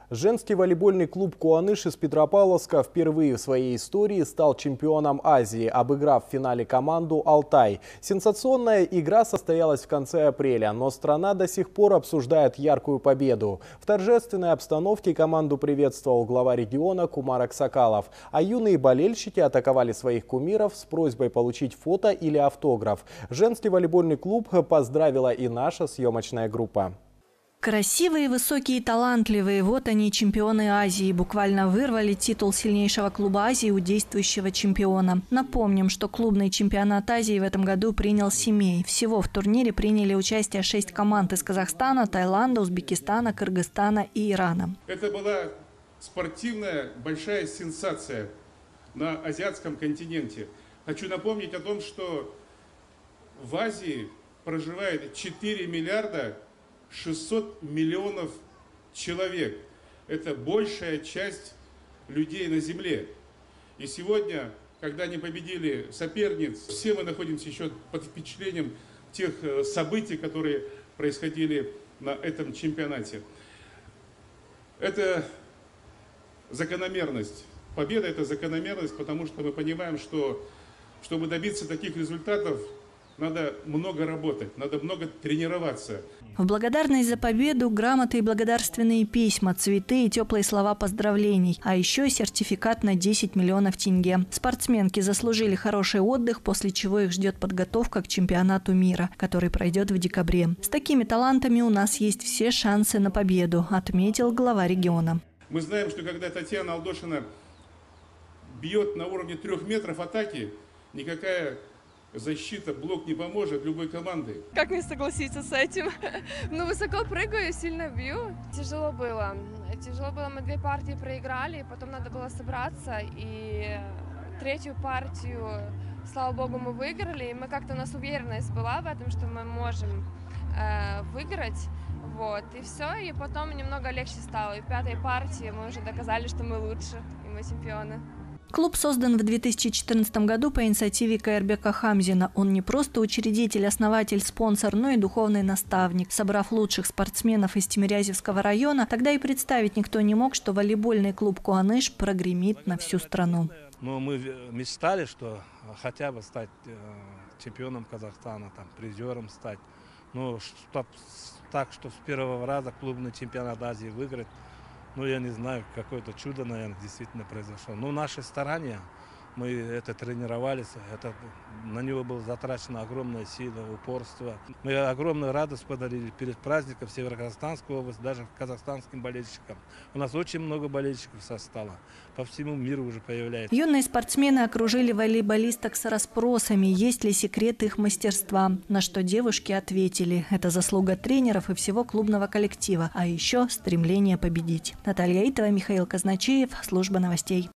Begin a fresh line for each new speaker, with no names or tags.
Женский волейбольный клуб «Куаныш» из Петропавловска впервые в своей истории стал чемпионом Азии, обыграв в финале команду «Алтай». Сенсационная игра состоялась в конце апреля, но страна до сих пор обсуждает яркую победу. В торжественной обстановке команду приветствовал глава региона Кумар Аксакалов, а юные болельщики атаковали своих кумиров с просьбой получить фото или автограф. Женский волейбольный клуб поздравила и наша съемочная группа.
Красивые, высокие и талантливые – вот они, чемпионы Азии. Буквально вырвали титул сильнейшего клуба Азии у действующего чемпиона. Напомним, что клубный чемпионат Азии в этом году принял 7. Всего в турнире приняли участие 6 команд из Казахстана, Таиланда, Узбекистана, Кыргызстана и Ирана.
Это была спортивная большая сенсация на азиатском континенте. Хочу напомнить о том, что в Азии проживает 4 миллиарда 600 миллионов человек. Это большая часть людей на Земле. И сегодня, когда они победили соперниц, все мы находимся еще под впечатлением тех событий, которые происходили на этом чемпионате. Это закономерность. Победа – это закономерность, потому что мы понимаем, что чтобы добиться таких результатов, надо много работать, надо много тренироваться.
В благодарность за победу грамоты и благодарственные письма, цветы и теплые слова поздравлений. А еще сертификат на 10 миллионов тенге. Спортсменки заслужили хороший отдых, после чего их ждет подготовка к чемпионату мира, который пройдет в декабре. С такими талантами у нас есть все шансы на победу, отметил глава региона.
Мы знаем, что когда Татьяна Алдошина бьет на уровне 3 метров атаки, никакая защита, блок не поможет любой команды.
Как не согласиться с этим? Ну, высоко прыгаю, сильно бью. Тяжело было. Тяжело было, мы 2 партии проиграли, потом надо было собраться. И 3-ю партию, слава богу, мы выиграли. И мы как-то, у нас уверенность была в этом, что мы можем выиграть. Вот, и все. И потом немного легче стало. И в 5-й партии мы уже доказали, что мы лучше, и мы чемпионы.
Клуб создан в 2014 году по инициативе Каирбека Хамзина. Он не просто учредитель, основатель, спонсор, но и духовный наставник. Собрав лучших спортсменов из Тимирязевского района, тогда и представить никто не мог, что волейбольный клуб «Куаныш» прогремит на всю страну.
Но мы мечтали, что хотя бы стать чемпионом Казахстана, там, призером стать. Но так, что с первого раза клубный чемпионат Азии выиграть, ну, я не знаю, какое-то чудо, наверное, действительно произошло. Но наши старания, мы это тренировались, на него было затрачено огромная сила, упорство. Мы огромную радость подарили перед праздником в Северо-Казахстанскую область, даже казахстанским болельщикам. У нас очень много болельщиков стало, по всему миру уже появляется.
Юные спортсмены окружили волейболисток с расспросами, есть ли секрет их мастерства. На что девушки ответили: это заслуга тренеров и всего клубного коллектива, а еще стремление победить. Наталья Итова, Михаил Казначеев, служба новостей.